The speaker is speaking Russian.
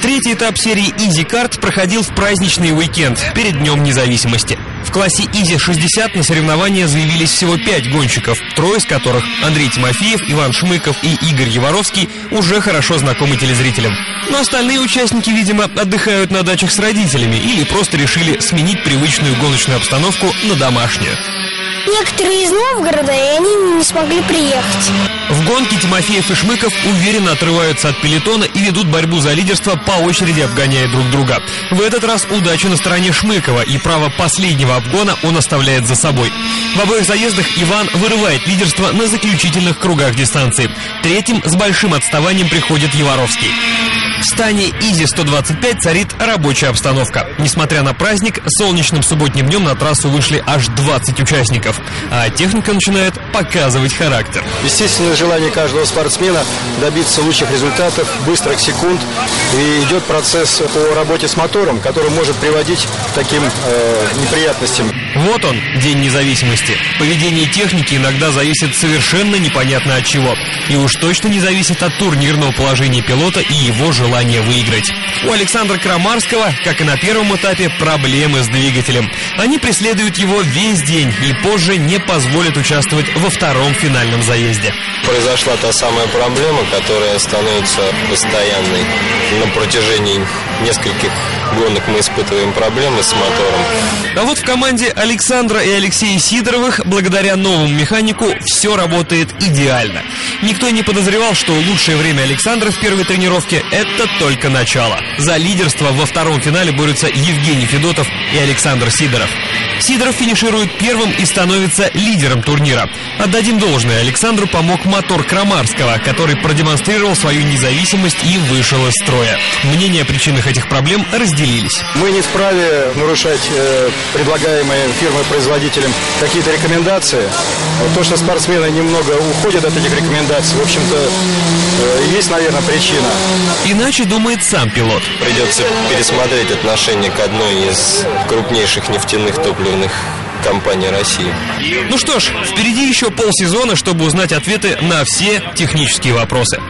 Третий этап серии Easykart проходил в праздничный уикенд перед Днем независимости. В классе Easy-60 на соревнования заявились всего 5 гонщиков, трое из которых — Андрей Тимофеев, Иван Шмыков и Игорь Яворовский — уже хорошо знакомы телезрителям. Но остальные участники, видимо, отдыхают на дачах с родителями или просто решили сменить привычную гоночную обстановку на домашнюю. Некоторые из Новгорода, и они не смогли приехать. В гонке Тимофеев и Шмыков уверенно отрываются от пелотона и ведут борьбу за лидерство, по очереди обгоняя друг друга. В этот раз удача на стороне Шмыкова, и право последнего обгона он оставляет за собой. В обоих заездах Иван вырывает лидерство на заключительных кругах дистанции. Третьим с большим отставанием приходит Яворовский. В стане Easy-125 царит рабочая обстановка. Несмотря на праздник, солнечным субботним днем на трассу вышли аж 20 участников, а техника начинает показывать характер. Естественно, желание каждого спортсмена добиться лучших результатов, быстрых секунд, и идет процесс по работе с мотором, который может приводить к таким неприятностям. Вот он, День независимости. Поведение техники иногда зависит совершенно непонятно от чего. И уж точно не зависит от турнирного положения пилота и его желания выиграть. У Александра Крамарского, как и на первом этапе, проблемы с двигателем. Они преследуют его весь день и позже не позволят участвовать во втором финальном заезде. Произошла та самая проблема, которая становится постоянной. На протяжении нескольких гонок мы испытываем проблемы с мотором. А вот в команде Александра и Алексея Сидоровых, благодаря новому механику, все работает идеально. Никто не подозревал, что лучшее время Александра в первой тренировке — это только начало. За лидерство во втором финале борются Евгений Федотов и Александр Сидоров. Сидоров финиширует первым и становится лидером турнира. Отдадим должное, Александру помог мотор Крамарского, который продемонстрировал свою независимость и вышел из строя. Мнения о причинах этих проблем разделились. Мы не вправе нарушать предлагаемые фирмой-производителем какие-то рекомендации. То, что спортсмены немного уходят от этих рекомендаций, в общем-то, есть, наверное, причина. Иначе думает сам пилот. Придется пересмотреть отношение к одной из крупнейших нефтяных топливных компаний России. Ну что ж, впереди еще полсезона, чтобы узнать ответы на все технические вопросы.